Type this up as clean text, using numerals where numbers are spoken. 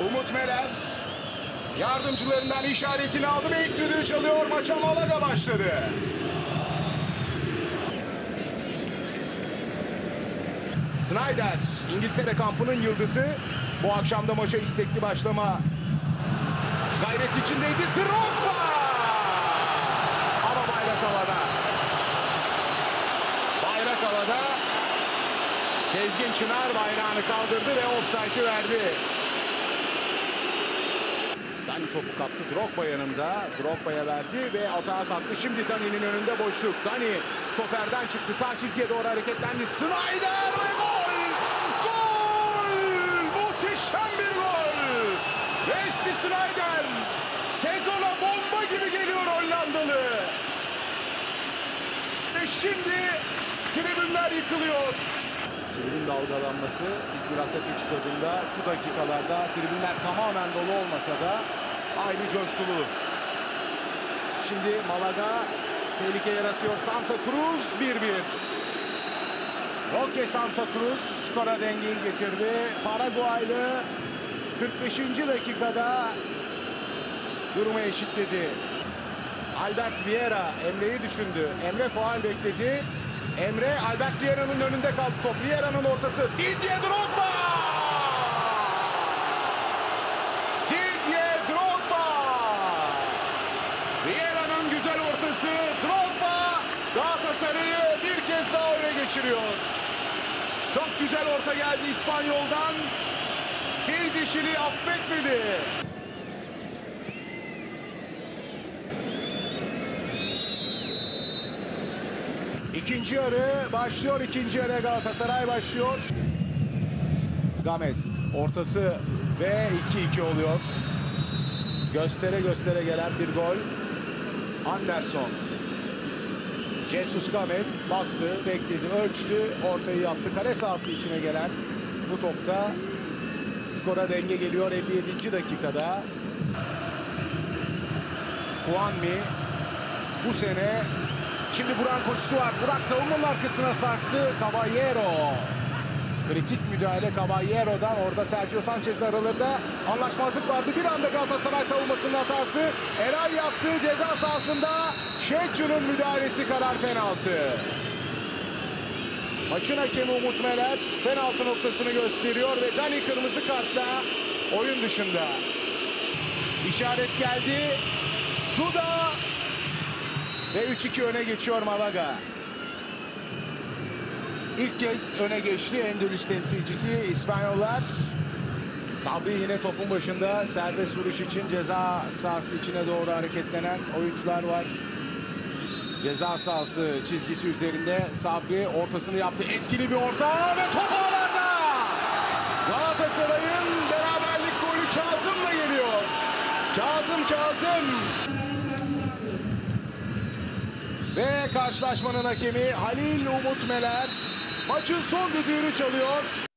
Umut Meler yardımcılarından işaretini aldı ve ilk düdüğü çalıyor. Maça Malaga başladı. Sneijder, İngiltere kampının yıldızı. Bu akşam da maça istekli başlama gayret içindeydi. Drogba! Ama bayrak havada. Bayrak havada. Sezgin Çınar bayrağını kaldırdı ve ofsaytı verdi. Dani topu kaptı. Drogba yanında. Drogba'ya verdi ve atağa kalktı. Şimdi Dani'nin önünde boşluk. Dani stoperden çıktı. Sağ çizgiye doğru hareketlendi. Sneijder ve gol! Gol! Muhteşem bir gol! Wesley Sneijder sezona bomba gibi geliyor Hollandalı. Ve şimdi tribünler yıkılıyor. Tribün dalgalanması İzmir Atatürk Stadı'nda şu dakikalarda tribünler tamamen dolu olmasa da aynı coşkulu. Şimdi Malaga tehlike yaratıyor. Santa Cruz 1-1. Roque Santa Cruz skora dengeyi getirdi. Paraguaylı 45. dakikada durumu eşitledi. Albert Vieira Emre'yi düşündü. Emre faul bekledi. Emre Albert Vieira'nın önünde kaldı top. Vieira'nın ortası. Didier Drogba! Didier Drogba! Vieira'nın güzel ortası. Drogba Galatasaray'ı bir kez daha öne geçiriyor. Çok güzel orta geldi İspanyol'dan. Fil dişini affetmedi. İkinci yarı başlıyor. İkinci yarı Galatasaray başlıyor. Gamez ortası ve 2-2 oluyor. Göstere göstere gelen bir gol. Anderson. Jesus Gamez baktı, bekledi, ölçtü, ortayı yaptı. Kale sahası içine gelen bu topta skora denge geliyor 57. dakikada. Juanmi bu sene şimdi Burak'ın koşusu var. Burak savunmanın arkasına sarktı. Caballero. Kritik müdahale Caballero'dan. Orada Sergio Sanchez'le aralarında anlaşmazlık vardı. Bir anda Galatasaray savunmasının hatası. Eray yattı ceza sahasında. Şetçu'nun müdahalesi karar penaltı. Maçın hakemi Umut Meler penaltı noktasını gösteriyor ve Dani kırmızı kartla oyun dışında. İşaret geldi. Duda ve 3-2 öne geçiyor Malaga. İlk kez öne geçti Endülüs temsilcisi İspanyollar. Sabri yine topun başında serbest vuruş için ceza sahası içine doğru hareketlenen oyuncular var. Ceza sahası çizgisi üzerinde Sabri ortasını yaptı. Etkili bir orta ve top ağlarda. Galatasaray'ın beraberlik golü Kazım'la geliyor. Kazım. Ve karşılaşmanın hakemi Halil Umut Meler maçın son düdüğünü çalıyor.